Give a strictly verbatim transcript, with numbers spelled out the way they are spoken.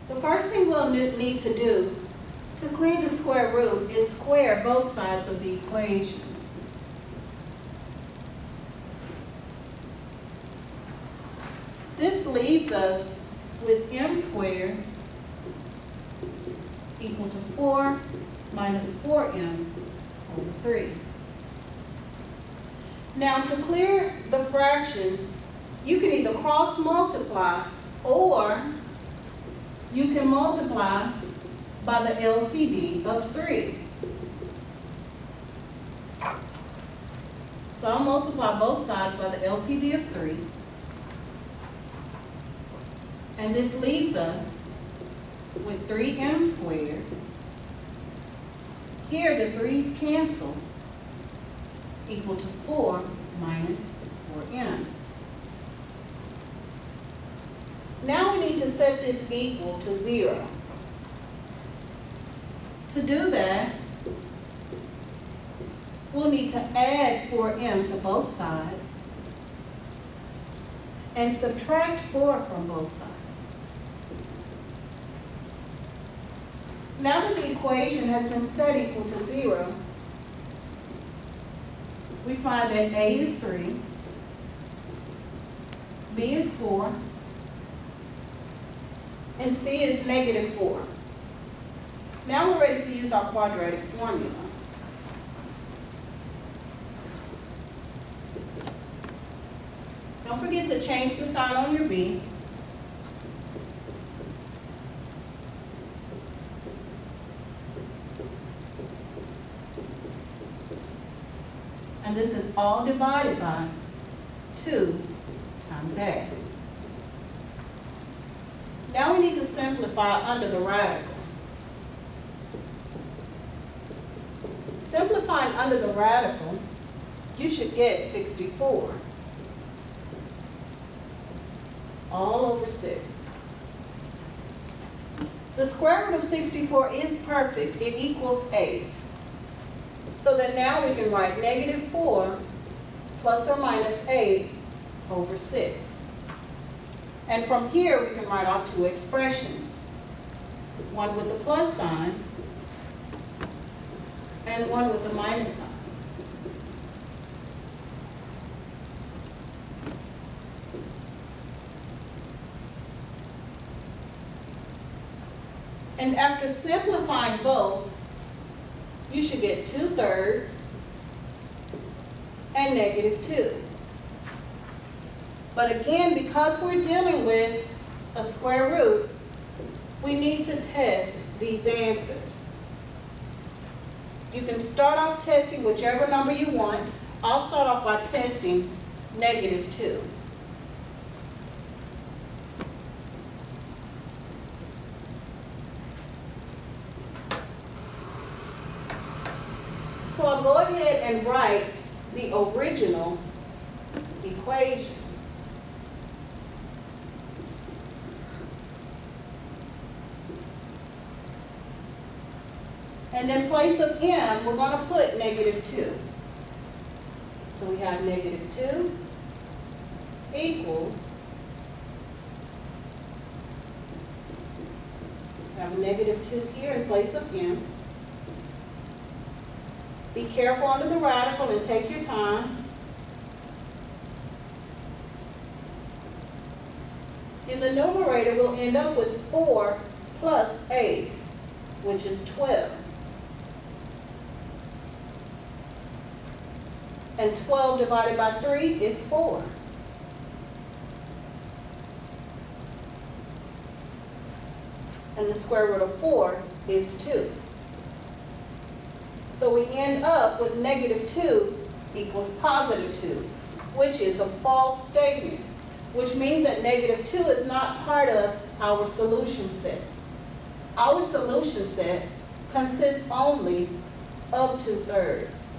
The first thing we'll need to do to clear the square root is square both sides of the equation. This leaves us with m squared equal to four minus four m over three. Now to clear the fraction, you can either cross multiply or you can multiply by the L C D of three. So I'll multiply both sides by the L C D of three. And this leaves us with three m squared. Here the threes cancel, equal to four minus four m. Now we need to set this equal to zero. To do that, we'll need to add four m to both sides and subtract four from both sides. Now that the equation has been set equal to zero, we find that A is three, B is four, and C is negative four. Now we're ready to use our quadratic formula. Don't forget to change the sign on your B. And this is all divided by two times A. Now we need to simplify under the radical. Simplifying under the radical, you should get sixty-four all over six. The square root of sixty-four is perfect. It equals eight. So that now we can write negative four plus or minus eight over six. And from here we can write our two expressions. One with the plus sign and one with the minus sign. And after simplifying both, you should get two thirds and negative two. But again, because we're dealing with a square root, we need to test these answers. You can start off testing whichever number you want. I'll start off by testing negative two. So I'll go ahead and write the original equation. And in place of m, we're going to put negative two. So we have negative two equals, we have a negative two here in place of m. Be careful under the radical and take your time. In the numerator, we'll end up with four plus eight, which is twelve. And twelve divided by three is four. And the square root of four is two. So we end up with negative two equals positive two, which is a false statement, which means that negative two is not part of our solution set. Our solution set consists only of two thirds.